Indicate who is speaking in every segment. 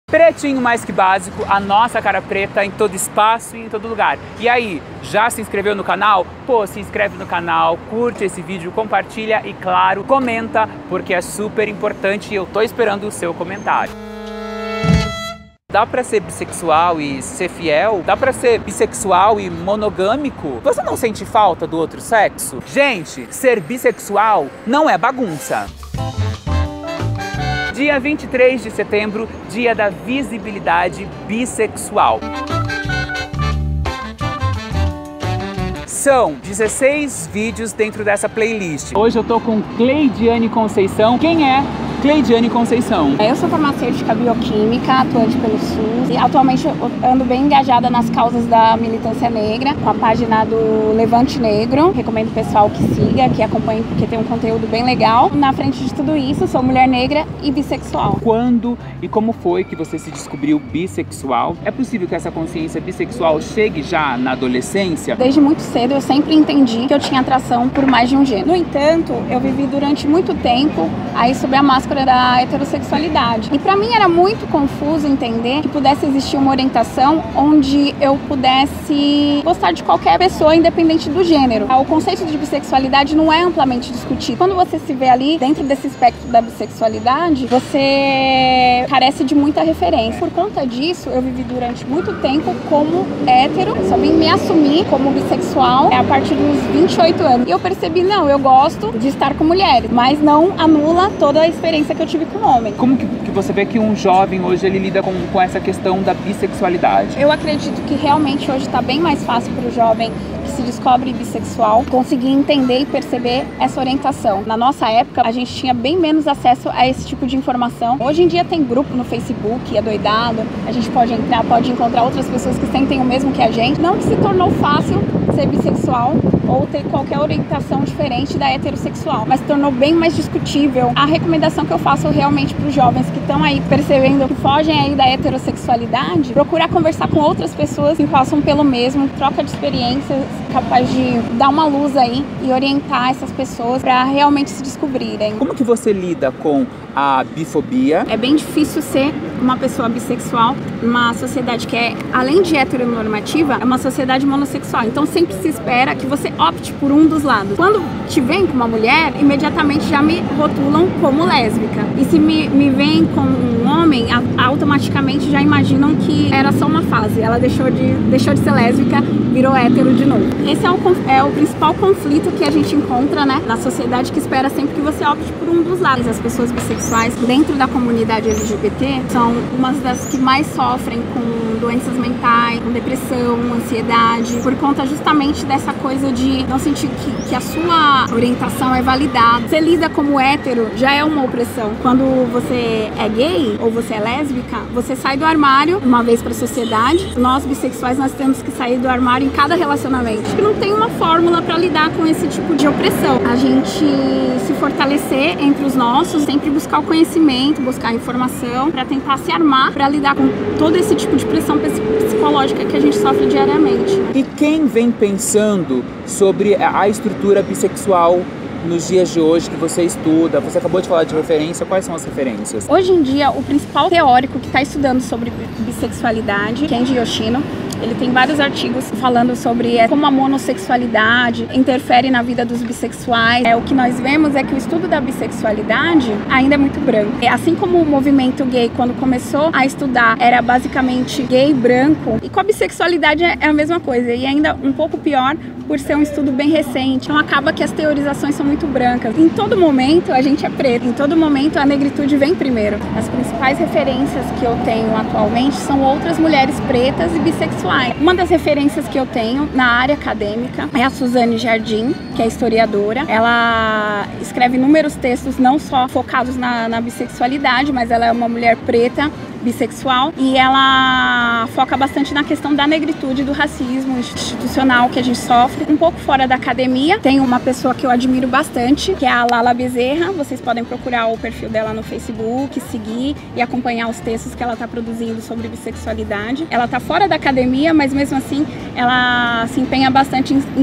Speaker 1: Pretinho mais que básico, a nossa cara preta em todo espaço e em todo lugar. E aí, já se inscreveu no canal? Pô, se inscreve no canal, curte esse vídeo, compartilha e, claro, comenta, porque é super importante e eu tô esperando o seu comentário. Dá pra ser bissexual e ser fiel? Dá pra ser bissexual e monogâmico? Você não sente falta do outro sexo? Gente, ser bissexual não é bagunça. Dia 23 de setembro, dia da visibilidade bissexual. São 16 vídeos dentro dessa playlist. Hoje eu tô com Cleidiane Conceição. Quem é Cleidiane Conceição?
Speaker 2: Eu sou farmacêutica bioquímica, atuante pelo SUS, e atualmente eu ando bem engajada nas causas da militância negra, com a página do Levante Negro. Recomendo o pessoal que siga, que acompanhe, porque tem um conteúdo bem legal. Na frente de tudo isso, sou mulher negra e bissexual.
Speaker 1: Quando e como foi que você se descobriu bissexual? É possível que essa consciência bissexual chegue já na adolescência?
Speaker 2: Desde muito cedo eu sempre entendi que eu tinha atração por mais de um gênero. No entanto, eu vivi durante muito tempo aí sob a máscara da heterossexualidade. E pra mim era muito confuso entender que pudesse existir uma orientação onde eu pudesse gostar de qualquer pessoa, independente do gênero. O conceito de bissexualidade não é amplamente discutido. Quando você se vê ali dentro desse espectro da bissexualidade, você carece de muita referência. Por conta disso, eu vivi durante muito tempo como hétero, só vim me assumir como bissexual a partir dos 28 anos. E eu percebi, não, eu gosto de estar com mulheres, mas não anula toda a experiência que eu tive com homem.
Speaker 1: Como que você vê que um jovem hoje ele lida com essa questão da bissexualidade?
Speaker 2: Eu acredito que realmente hoje está bem mais fácil para o jovem que se descobre bissexual conseguir entender e perceber essa orientação. Na nossa época, a gente tinha bem menos acesso a esse tipo de informação. Hoje em dia tem grupo no Facebook, Adoidado, a gente pode entrar, pode encontrar outras pessoas que sentem o mesmo que a gente. Não que se tornou fácil ser bissexual ou ter qualquer orientação diferente da heterossexual, mas tornou bem mais discutível. A recomendação que eu faço realmente para os jovens que estão aí percebendo que fogem aí da heterossexualidade, procurar conversar com outras pessoas que passam pelo mesmo, troca de experiências, capaz de dar uma luz aí e orientar essas pessoas para realmente se descobrirem.
Speaker 1: Como que você lida com a bifobia?
Speaker 2: É bem difícil ser uma pessoa bissexual numa sociedade que é, além de heteronormativa, é uma sociedade monossexual. Então sempre se espera que você opte por um dos lados. Quando te vem com uma mulher, imediatamente já me rotulam como lésbica. E se me vem com um homem, automaticamente já imaginam que era só uma fase. Ela deixou de ser lésbica, virou hétero de novo. Esse é o principal conflito que a gente encontra, né, na sociedade, que espera sempre que você opte por um dos lados. As pessoas bissexuais dentro da comunidade LGBT são umas das que mais sofrem com doenças mentais, com depressão, ansiedade, por conta justamente dessa coisa de não sentir que a sua orientação é validada. Você lida como hétero, já é uma opressão. Quando você é gay ou você é lésbica, você sai do armário uma vez para a sociedade. Nós bissexuais, nós temos que sair do armário em cada relacionamento. Acho que não tem uma fórmula para lidar com esse tipo de opressão. A gente se fortalecer entre os nossos, sempre buscar o conhecimento, buscar a informação, para tentar se armar para lidar com todo esse tipo de pressão psicológica que a gente sofre diariamente.
Speaker 1: E quem vem pensando sobre a estrutura bissexual nos dias de hoje que você estuda? Você acabou de falar de referência, quais são as referências?
Speaker 2: Hoje em dia, o principal teórico que está estudando sobre bissexualidade, Kenji Yoshino, ele tem vários artigos falando sobre como a monossexualidade interfere na vida dos bissexuais. O que nós vemos é que o estudo da bissexualidade ainda é muito branco. Assim como o movimento gay, quando começou a estudar, era basicamente gay branco, e com a bissexualidade é a mesma coisa, e ainda um pouco pior por ser um estudo bem recente. Então acaba que as teorizações são muito brancas. Em todo momento a gente é preto, em todo momento a negritude vem primeiro. As principais referências que eu tenho atualmente são outras mulheres pretas e bissexuais. Uma das referências que eu tenho na área acadêmica é a Suzane Jardim, que é historiadora. Ela escreve inúmeros textos não só focados na bissexualidade, mas ela é uma mulher preta, bissexual, e ela foca bastante na questão da negritude, do racismo institucional que a gente sofre. Um pouco fora da academia, tem uma pessoa que eu admiro bastante, que é a Lala Bezerra. Vocês podem procurar o perfil dela no Facebook, seguir e acompanhar os textos que ela está produzindo sobre bissexualidade. Ela está fora da academia, mas mesmo assim ela se empenha bastante em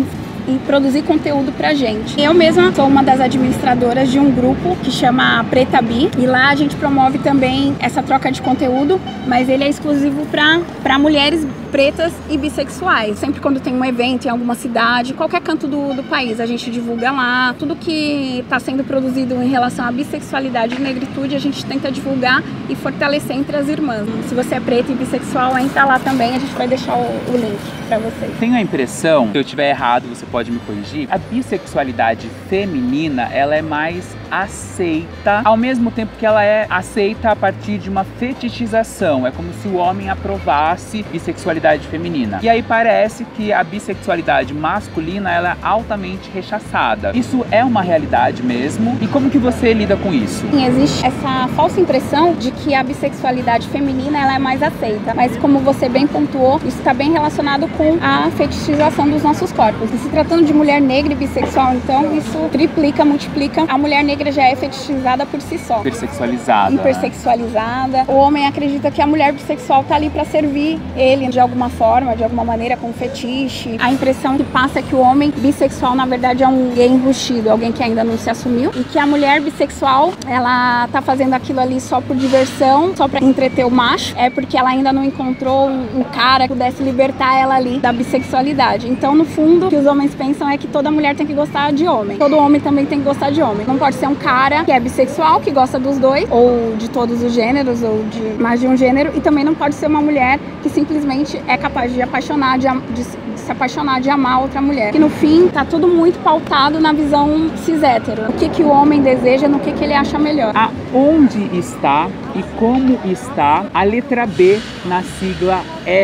Speaker 2: e produzir conteúdo pra gente. Eu mesma sou uma das administradoras de um grupo que chama Preta Bi, e lá a gente promove também essa troca de conteúdo, mas ele é exclusivo para mulheres pretas e bissexuais. Sempre quando tem um evento em alguma cidade, qualquer canto do país, a gente divulga lá. Tudo que está sendo produzido em relação à bissexualidade e negritude, a gente tenta divulgar e fortalecer entre as irmãs. Se você é preta e bissexual, entra lá também, a gente vai deixar o link para vocês.
Speaker 1: Tenho a impressão, se eu estiver errado, você pode me corrigir, a bissexualidade feminina, ela é mais aceita, ao mesmo tempo que ela é aceita a partir de uma fetichização. É como se o homem aprovasse bissexualidade feminina. E aí parece que a bissexualidade masculina, ela é altamente rechaçada. Isso é uma realidade mesmo? E como que você lida com isso?
Speaker 2: Sim, existe essa falsa impressão de que a bissexualidade feminina, ela é mais aceita. Mas como você bem pontuou, isso está bem relacionado com a fetichização dos nossos corpos. E se tratando de mulher negra e bissexual, então, isso triplica, multiplica. A mulher negra já é fetichizada por si só.
Speaker 1: Hipersexualizada.
Speaker 2: Hipersexualizada. O homem acredita que a mulher bissexual tá ali para servir ele de alguma forma, de alguma maneira, com fetiche. A impressão que passa é que o homem bissexual, na verdade, é um gay enrustido, alguém que ainda não se assumiu, e que a mulher bissexual, ela tá fazendo aquilo ali só por diversão, só para entreter o macho, é porque ela ainda não encontrou um cara que pudesse libertar ela ali da bissexualidade. Então, no fundo, o que os homens pensam é que toda mulher tem que gostar de homem. Todo homem também tem que gostar de homem. Não pode ser um cara que é bissexual, que gosta dos dois, ou de todos os gêneros, ou de mais de um gênero, e também não pode ser uma mulher que simplesmente é capaz de apaixonar, de se apaixonar, de amar outra mulher. Que no fim, tá tudo muito pautado na visão cis-hétero. O que o homem deseja, no que ele acha melhor.
Speaker 1: Aonde está e como está a letra B na sigla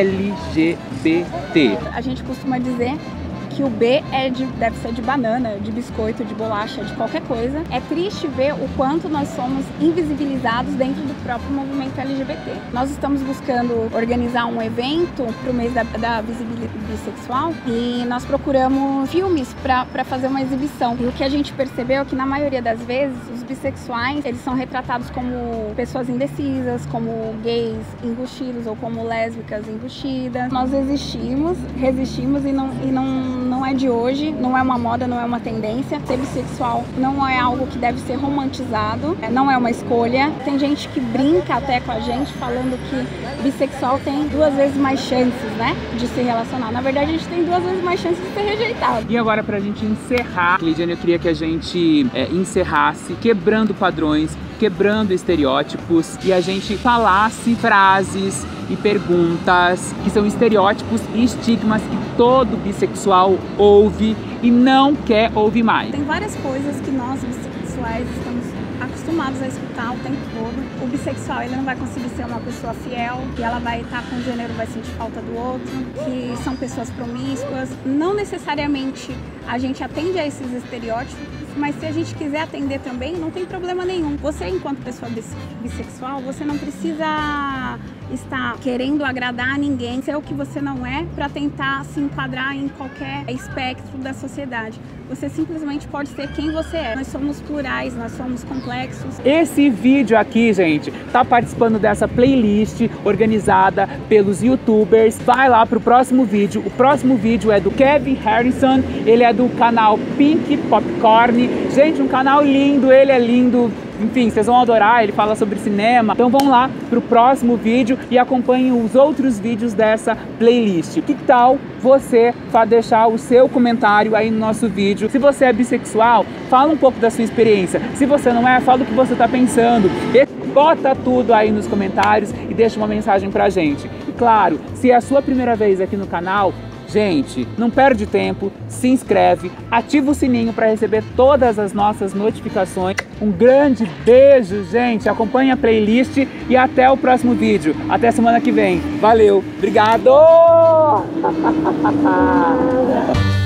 Speaker 1: LGBT?
Speaker 2: A gente costuma dizer que o B deve ser de banana, de biscoito, de bolacha, de qualquer coisa. É triste ver o quanto nós somos invisibilizados dentro do próprio movimento LGBT. Nós estamos buscando organizar um evento para o mês da visibilidade bissexual e nós procuramos filmes para fazer uma exibição. E o que a gente percebeu é que na maioria das vezes os bissexuais, eles são retratados como pessoas indecisas, como gays enrustidos ou como lésbicas enrustidas. Nós resistimos e não é de hoje, não é uma moda, não é uma tendência. Ser bissexual não é algo que deve ser romantizado, não é uma escolha. Tem gente que brinca até com a gente falando que bissexual tem 2 vezes mais chances, né, de se relacionar. Na verdade, a gente tem 2 vezes mais chances de ser rejeitado.
Speaker 1: E agora, pra gente encerrar, Lidiane, eu queria que a gente encerrasse quebrando padrões, quebrando estereótipos, e a gente falasse frases e perguntas que são estereótipos e estigmas que todo bissexual ouve e não quer ouvir mais.
Speaker 2: Tem várias coisas que nós bissexuais estamos acostumados a escutar o tempo todo. O bissexual, ele não vai conseguir ser uma pessoa fiel, que ela vai estar com um gênero, vai sentir falta do outro, que são pessoas promíscuas. Não necessariamente a gente atende a esses estereótipos, mas se a gente quiser atender também, não tem problema nenhum. Você, enquanto pessoa bissexual, você não precisa estar querendo agradar a ninguém, ser o que você não é, para tentar se enquadrar em qualquer espectro da sociedade. Você simplesmente pode ser quem você é. Nós somos plurais, nós somos complexos.
Speaker 1: Esse vídeo aqui, gente, tá participando dessa playlist organizada pelos youtubers. Vai lá pro próximo vídeo. O próximo vídeo é do Kevin Harrison, ele é do canal Pink Popcorn. Gente, um canal lindo, ele é lindo. Enfim, vocês vão adorar, ele fala sobre cinema. Então vão lá pro próximo vídeo e acompanhem os outros vídeos dessa playlist. Que tal você deixar o seu comentário aí no nosso vídeo? Se você é bissexual, fala um pouco da sua experiência. Se você não é, fala o que você tá pensando. Bota tudo aí nos comentários e deixa uma mensagem pra gente. E claro, se é a sua primeira vez aqui no canal, gente, não perde tempo, se inscreve, ativa o sininho para receber todas as nossas notificações. Um grande beijo, gente, acompanhe a playlist e até o próximo vídeo. Até semana que vem. Valeu, obrigado!